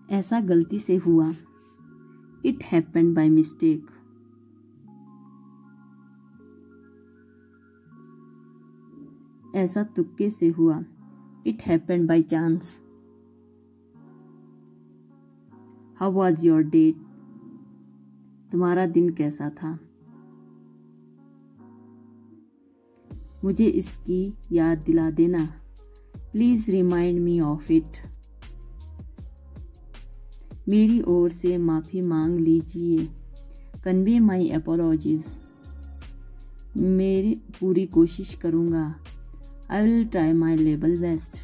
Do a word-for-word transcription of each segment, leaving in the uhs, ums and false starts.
ऐसा गलती से हुआ। It happened by mistake. ऐसा तुक्के से हुआ। It happened by chance. How was your day? तुम्हारा दिन कैसा था? मुझे इसकी याद दिला देना। Please remind me of it. मेरी ओर से माफ़ी मांग लीजिए। Convey my apologies. मेरी पूरी कोशिश करूँगा। I will try my level best.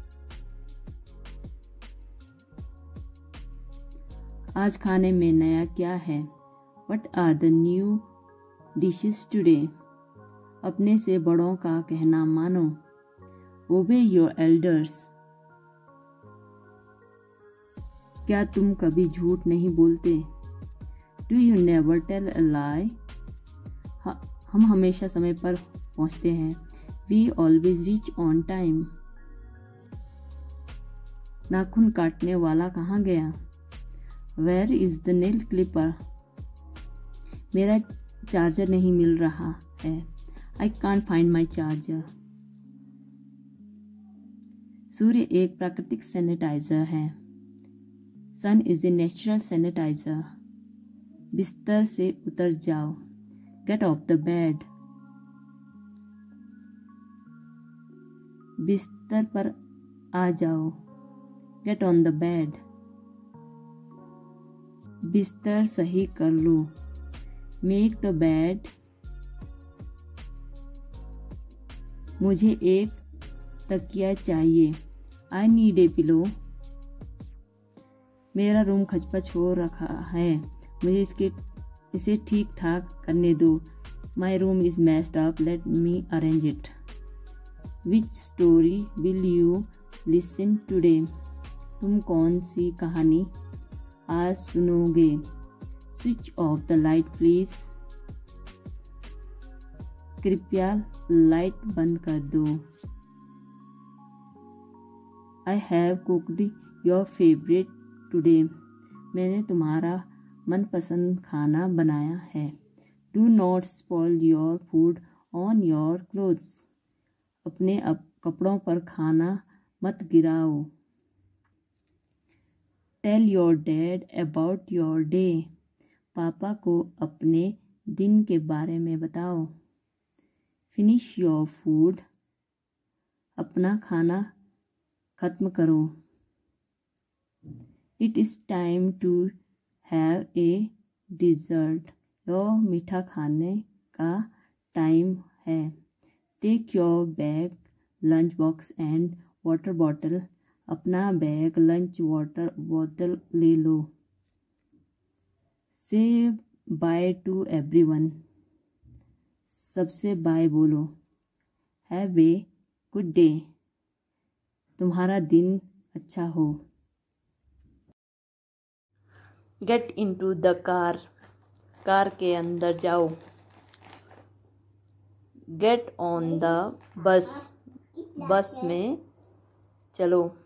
आज खाने में नया क्या है? What are the new dishes today? अपने से बड़ों का कहना मानो। ओबे योर एल्डर्स। क्या तुम कभी झूठ नहीं बोलते? Do you never tell a lie? हम हमेशा समय पर पहुंचते हैं। We always reach on time. नाखून काटने वाला कहाँ गया? Where is the nail clipper? मेरा चार्जर नहीं मिल रहा है। I can't find my charger. सूर्य एक प्राकृतिक सैनिटाइजर है। Sun is a natural sanitiser. बिस्तर से उतर जाओ। Get off the bed. बिस्तर पर आ जाओ। Get on the bed. बिस्तर सही कर लो। Make the bed. मुझे एक तकिया चाहिए। I need a pillow. मेरा रूम खचपच हो रखा है। मुझे इसके इसे ठीक ठाक करने दो। My room is messed up. Let me arrange it. Which story will you listen today? तुम कौन सी कहानी आज सुनोगे? Switch off the light please. कृपया लाइट बंद कर दो। I have cooked your favourite today. मैंने तुम्हारा मनपसंद खाना बनाया है। Do not spoil your food on your clothes. अपने अप कपड़ों पर खाना मत गिराओ। Tell your dad about your day. पापा को अपने दिन के बारे में बताओ। Finish your food. अपना खाना खत्म करो। It is time to have a dessert. यह मीठा खाने का टाइम है। Take your bag lunch box and water bottle. अपना बैग लंच वाटर बोतल ले लो। Say bye to everyone. सबसे बाय बोलो। Have a good day. तुम्हारा दिन अच्छा हो। Get into the car. Car के अंदर जाओ। Get on the bus. बस में चलो।